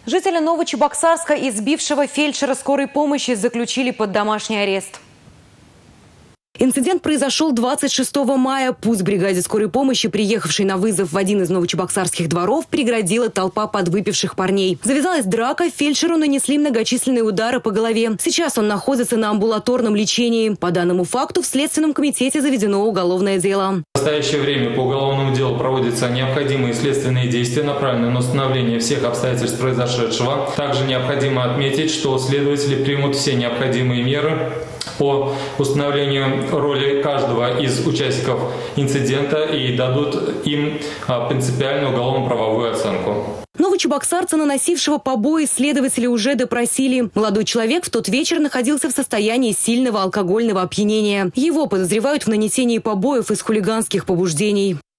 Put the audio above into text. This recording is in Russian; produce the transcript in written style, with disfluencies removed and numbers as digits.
Жителя Новочебоксарска, избившего фельдшера скорой помощи, заключили под домашний арест. Инцидент произошел 26 мая. Путь бригаде скорой помощи, приехавшей на вызов в один из новочебоксарских дворов, преградила толпа подвыпивших парней. Завязалась драка, фельдшеру нанесли многочисленные удары по голове. Сейчас он находится на амбулаторном лечении. По данному факту в Следственном комитете заведено уголовное дело. В настоящее время по уголовному делу проводятся необходимые следственные действия, направленные на установление всех обстоятельств произошедшего. Также необходимо отметить, что следователи примут все необходимые меры по установлению роли каждого из участников инцидента и дадут им принципиальную уголовно-правовую оценку. Новочебоксарца, наносившего побои, следователи уже допросили. Молодой человек в тот вечер находился в состоянии сильного алкогольного опьянения. Его подозревают в нанесении побоев из хулиганских побуждений.